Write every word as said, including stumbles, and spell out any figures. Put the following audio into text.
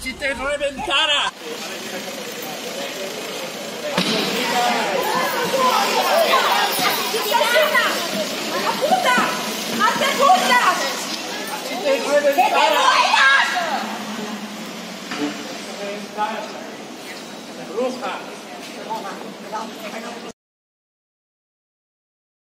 si te reventara! ¡Puta! ¡Hazte puta! ¡Si te reventara! ¡Que te mueras! ¡Bruja!